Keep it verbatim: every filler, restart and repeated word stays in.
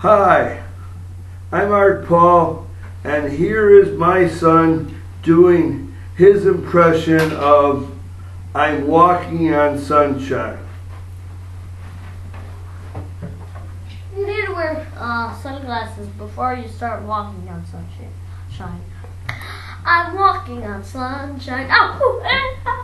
Hi, I'm Art Paul, and here is my son doing his impression of I'm Walking on Sunshine. You need to wear uh, sunglasses before you start walking on sunshine. I'm walking on sunshine. Oh,